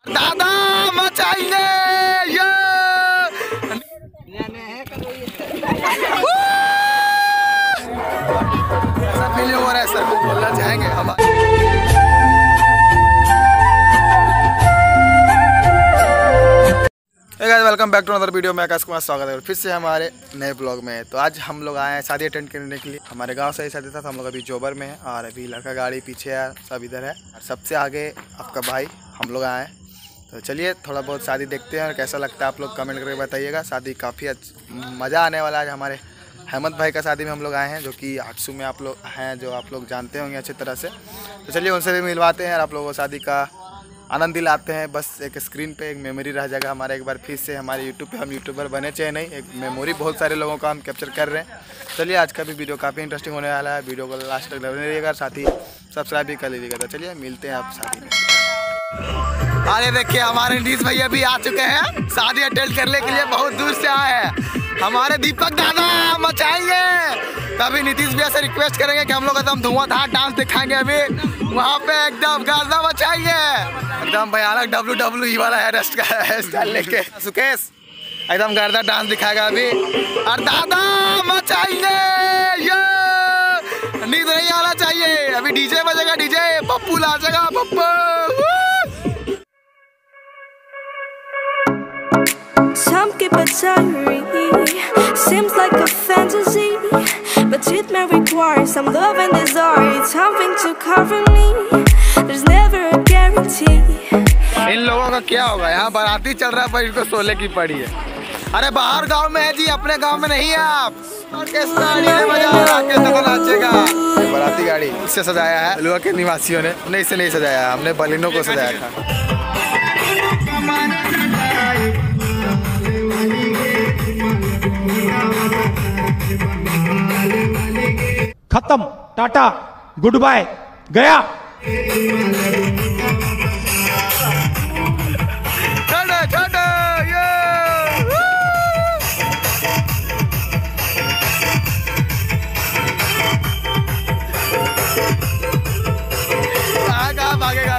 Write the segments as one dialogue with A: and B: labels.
A: दादा मचाएंगे ये ऐसा फीलिंग हो रहा है सर को बोलना चाहेंगे हम। Welcome back to another video में आकाश कुमार स्वागत है फिर से हमारे नए ब्लॉग में। तो आज हम लोग आए हैं शादी अटेंड करने के लिए। हमारे गांव से ही शादी था तो हम लोग अभी जोबर में हैं और अभी लड़का गाड़ी पीछे है, सब इधर है और सबसे आगे आपका भाई हम लोग आए हैं। तो चलिए थोड़ा बहुत शादी देखते हैं और कैसा लगता है आप लोग कमेंट करके बताइएगा। शादी काफ़ी मज़ा आने वाला है। हमारे अहमद भाई का शादी में हम लोग आए हैं जो कि आठसू में आप लोग हैं, जो आप लोग जानते होंगे अच्छी तरह से। तो चलिए उनसे भी मिलवाते हैं और आप लोगों को शादी का आनंद दिलाते हैं। बस एक स्क्रीन पे एक मेमोरी रह जाएगा हमारा। एक बार फिर से हमारे यूट्यूब पे हम यूट्यूबर बने चाहे नहीं, एक मेमोरी बहुत सारे लोगों का हम कैप्चर कर रहे हैं। चलिए आज का भी वीडियो काफ़ी इंटरेस्टिंग होने वाला है। वीडियो को लास्ट तक बने रहिएगा, साथ ही सब्सक्राइब भी कर लीजिएगा। तो चलिए मिलते हैं आप शादी में। अरे देखिए हमारे नीतीश भैया भी आ चुके हैं शादी अटेंड करने के लिए, बहुत दूर से आए हैं। हमारे दीपक दादा मचाएंगे। तभी नीतीश भैया से रिक्वेस्ट करेंगे कि हम लोग एकदम धुआंधार डांस दिखाएंगे अभी वहाँ पे, एकदम गर्दा मचाएंगे, एकदम भयानक WWE वाला हेयर स्टाइल लेके सुकेश एकदम गर्दा डांस दिखाएगा अभी। और दादा मचाएंगे ये नींद नहीं आना चाहिए। अभी डीजे बजेगा, डीजे पप्पू नाचेगा Pappu.
B: Some keep a diary, seems like a fantasy, but it may require some love and desire, something to cover me, there's never a guarantee.
A: इन लोगों का क्या होगा, यहाँ बाराती चल रहा है पर इनको सोले की पड़ी है। अरे बाहर गांव में है जी, अपने गांव में नहीं है आप। नाचेगा बाराती गाड़ी इससे सजाया है अलुआ के निवासियों ने, हमने इसे नहीं सजाया, हमने बलिनों को सजाया था।
C: खत्म, टाटा, गुड बाय, गया।
A: कहाँ भागेगा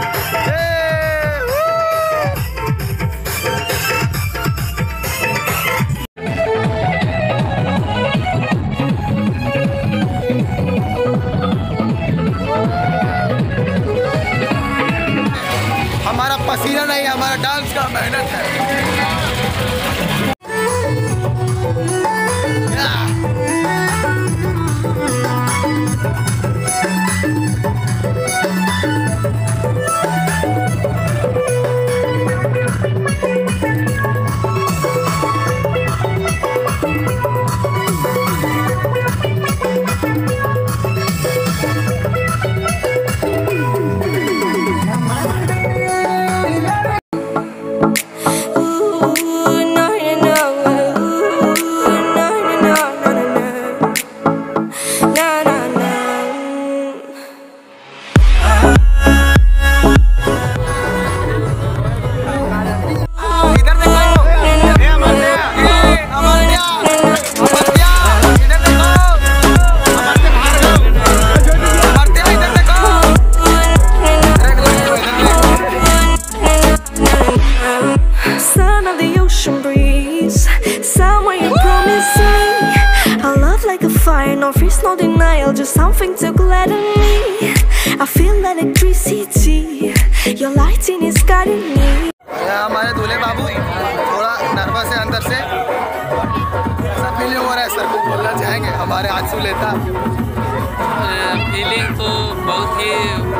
A: हमारा पसीना नहीं, हमारा डांस का मेहनत है।
B: No fears, no denial, just something to gladden me. I feel electricity, your lighting is guiding me.
A: हमारे दूल्हे बाबू थोड़ा नर्वस है अंदर से, ऐसा फीलिंग हो रहा है सर को बोलना चाहेंगे हमारे आंसू लेता।
D: फीलिंग तो बहुत ही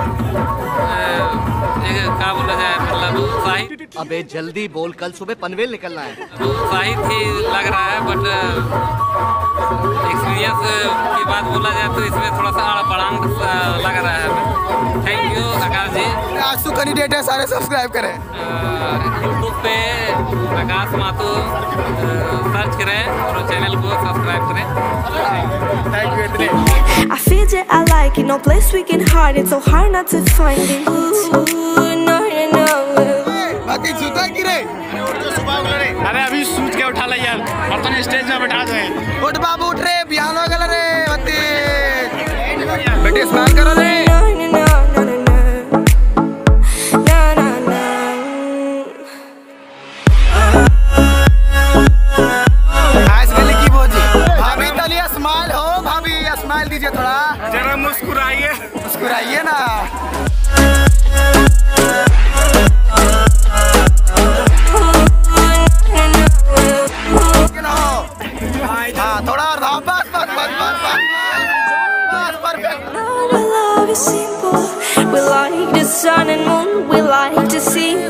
D: क्या बोला जाए, मतलब उत्साहित।
E: अबे जल्दी बोल, कल सुबह पनवेल निकलना है।
D: उत्साहित ही लग रहा है, बट एक्सपीरियंस की बात बोला जाए तो इसमें थोड़ा सा अड़पड़ांग लग रहा है। Thank you Akash ji.
A: आंसू कैंडिडेट है, सारे सब्सक्राइब करें।
D: यूट्यूब पे आकाश माथुर सर्च करें और चैनल को सब्सक्राइब करें।
A: थैंक यू इतने।
B: I feel that I like it, no place we can hide it, so hard not to find it.
A: बाकी जूता गिरे,
C: अरे अभी सूझ के उठा ले यार, और तो स्टेज में बैठा दो।
A: उठ बाबू उठ रे, बिहान हो गया रे, बेटे स्नान करो रे।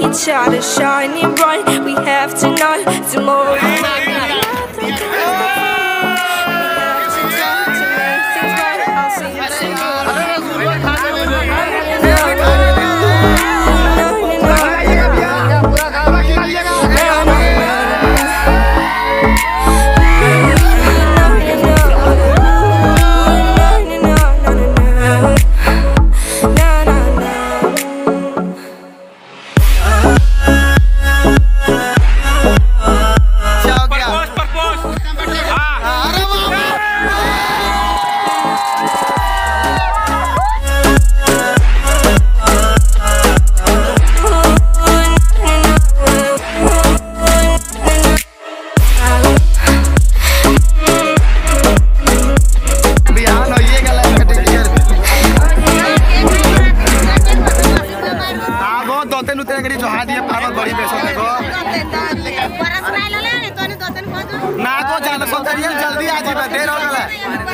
B: each other, shining bright. We have tonight, tomorrow.
A: जल्दी आ जी देर हो गला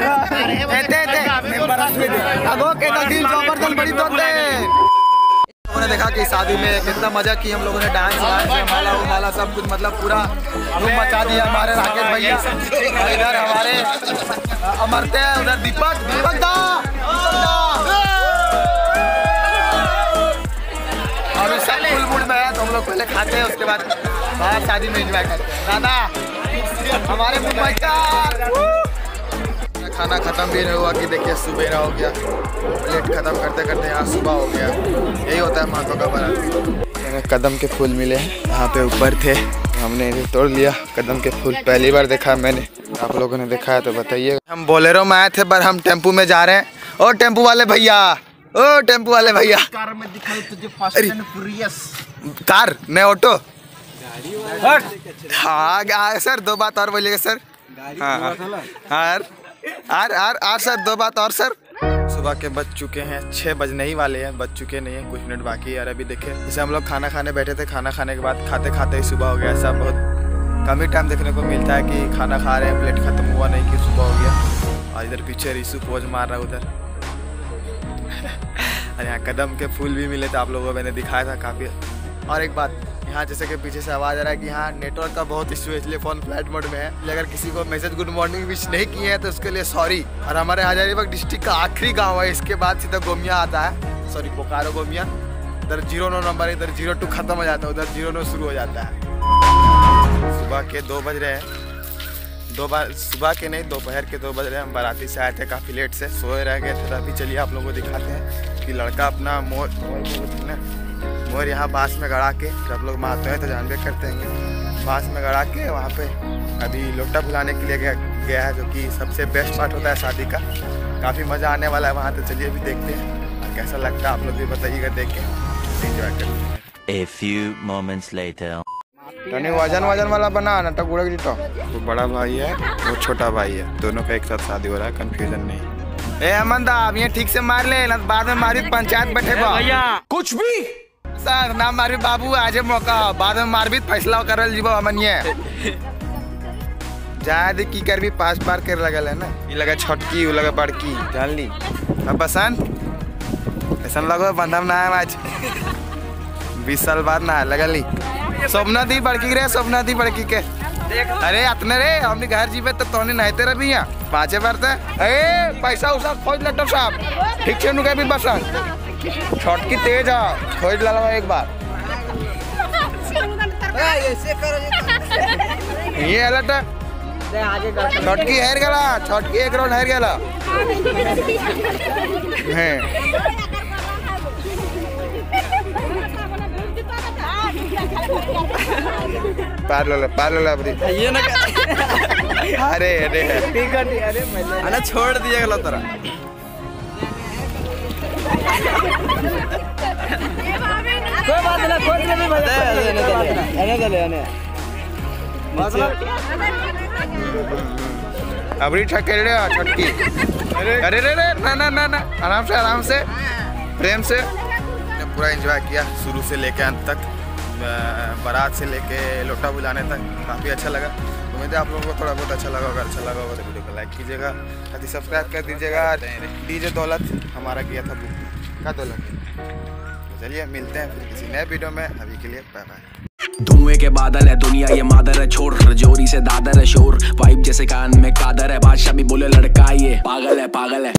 A: हमने देखा कि शादी में कितना मजा की हम लोगों ने, डांस माला उमाला सब कुछ, मतलब पूरा धूम मचा दिया हमारे राकेश भैया। इधर हमारे अमरते हैं, उधर दीपक दा और सब फुल मूड में है। तो हम लोग पहले खाते हैं, उसके बाद बाहर शादी में एंजॉय करते हैं। दादा हमारे मुंबई का खाना खत्म भी नहीं हुआ कि देखिए सुबह हो गया, प्लेट खत्म करते करते यहाँ सुबह हो गया। यही होता है माथों का बड़ा। कदम के फूल मिले हैं, यहाँ पे ऊपर थे, हमने इन्हें तोड़ लिया। कदम के फूल पहली बार देखा मैंने, आप लोगों ने देखा है तो बताइए। हम बोलेरो में आए थे पर हम टेम्पू में जा रहे हैं। ओ टेम्पू वाले भैया, ओ टेम्पू वाले भैया,
C: कार में दिखाई तुझे फास्ट एंड फ्यूरियस।
A: कार नहीं ऑटो। हाँ सर दो बात और बोलिएगा सर। हाँ सर दो बात और सर। सुबह के बज चुके हैं 6 बजने ही वाले हैं, बज चुके नहीं हैं, कुछ मिनट बाकी है। यार अभी देखिए जैसे हम लोग खाना खाने बैठे थे, खाना खाने के बाद खाते खाते ही सुबह हो गया। ऐसा बहुत कम ही टाइम देखने को मिलता है कि खाना खा रहे हैं, प्लेट खत्म हुआ नहीं कि सुबह हो गया। और इधर पीछे रिशु पोज मार रहा है उधर। और यहाँ कदम के फूल भी मिले थे, आप लोगों को मैंने दिखाया था काफ़ी। और एक बात, यहाँ जैसे कि पीछे से आवाज़ आ रहा है कि यहाँ नेटवर्क का बहुत इशू है, इसलिए फ़ोन फ्लाइट मोड में है। अगर किसी को मैसेज गुड मॉर्निंग विश नहीं किए हैं तो उसके लिए सॉरी। और हमारे हजारीबाग डिस्ट्रिक्ट का आखिरी गांव है, इसके बाद सीधा गोमिया आता है, सॉरी बोकारो गोमिया। इधर 09 नंबर, इधर 02 खत्म हो जाता है, उधर 09 शुरू हो जाता है। सुबह के 2 बज रहे हैं, सुबह के नहीं दोपहर के 2 बज रहे हैं। हम बाराती से आए थे काफ़ी लेट से, सोए रह गए थे। अभी चलिए आप लोगों को दिखाते हैं कि लड़का अपना मोर यहाँ बांस में गड़ा के, जब लोग मारते हैं तो जानबे करते हैं, बांस में गड़ा के वहाँ पे अभी लोटा बुलाने के लिए गया है, जो कि सबसे बेस्ट पार्ट होता है शादी का। काफ़ी मज़ा आने वाला है वहाँ, तो चलिए अभी देखते हैं और कैसा लगता है आप लोग भी बताइएगा, देख के एंजॉय करते हैं।
F: A few moments later.
A: तनी वजन वाला बना नाटक उड़ा जीतो। वो बड़ा भाई है, वो छोटा भाई है, दोनों का एक साथ शादी हो रहा है, कंफ्यूजन नहीं। ए अमन दा अब ये ठीक से मार ले, बाद में मारी पंचायत बैठे भैया कुछ भी सर ना मारी बाबू, आज मौका बाद में मारबी फैसला करल जीवो अमनिए। जायद की कर भी 5 बार कर लगल है ना, ये लगा छोटकी, वो लगा बड़की, जान ली। अब बसंत ऐसा लगो बंधम ना है आज 20 साल बाद ना लगल ली। सोमना दी बड़की रे, सोमना दी बड़की के। अरे अपने रे हमने घर जीवे तो तोने नहते रह भैया 5 बार ए पैसा उसा खोज लटो साहब ठीक से नुके भी बसंत छोटकी तेज है, खोज ललवा एक बार ये अलट छोटकी हेर गला, छोटकी एक राउंड हेर गला है। पार लो अबरी ये ना अरे अरे अरे छोड़ दिया गला तेरा। कोई बात ना, खोज ले भैया, अबरी ठकेल रे छोटकी। अरे रे ना आराम से प्रेम से पूरा एंजॉय किया, शुरू से लेके अंत तक, बारात से लेके लोटा बुलाने तक। काफ़ी अच्छा लगा, उम्मीद है आप लोगों को थोड़ा बहुत अच्छा लगा होगा। अच्छा लगा होगा तो वीडियो को लाइक कीजिएगा, साथ ही सब्सक्राइब कर दीजिएगा। डीजे दौलत हमारा किया था, क्या दौलत चलिए मिलते हैं फिर किसी नए वीडियो में, अभी के लिए बाय बाय।
G: धुएं के बादल है दुनिया ये मादर है, छोड़ रजौरी से दादर है शोर, वाइब जैसे कान में कादर है, बादशाह भी बोले लड़का ये पागल है।